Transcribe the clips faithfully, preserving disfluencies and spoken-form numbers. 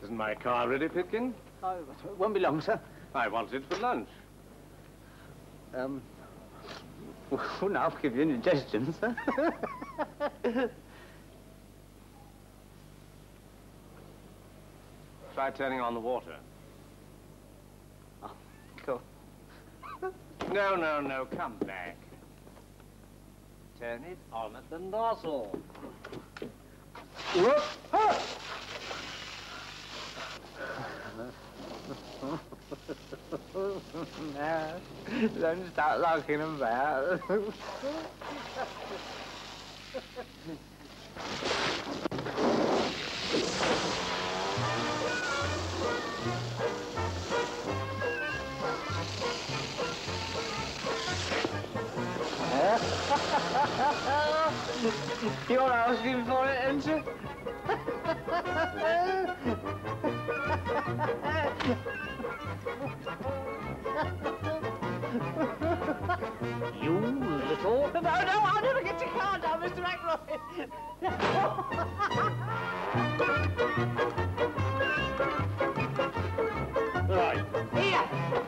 Isn't my car ready, Pitkin? Oh, it won't be long, sir. I want it for lunch. Um, well, now I'll give you indigestion, sir. Try turning on the water. Oh, cool. No, no, no, come back. Turn it on at the nozzle. Whoop! Ah! No, don't start locking about. You're asking for it, aren't you? You little... No, no, I'll never get your car down, Mister McRoy. Right. Here.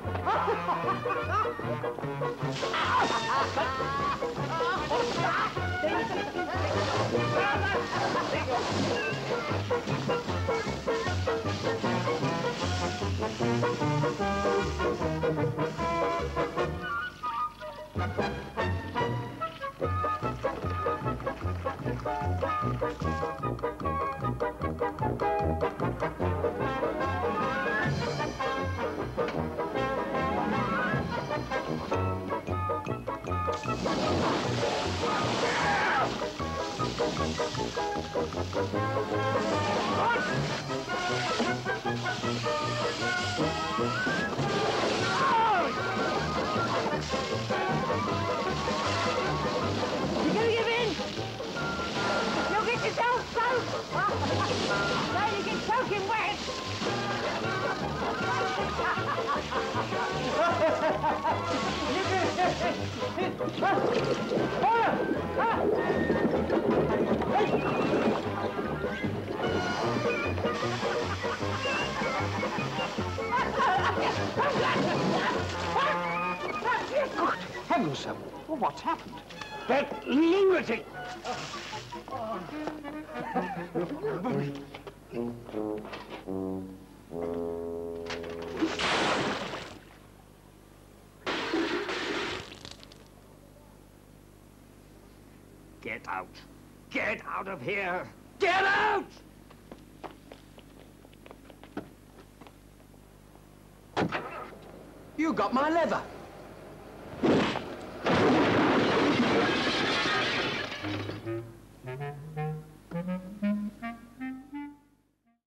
You're gonna give in? You'll get yourself soaked. No, you get soaking wet. Good heavens, sir. Well, what's happened? That lunatic! Get out. Get out of here. Get out! You got my leather.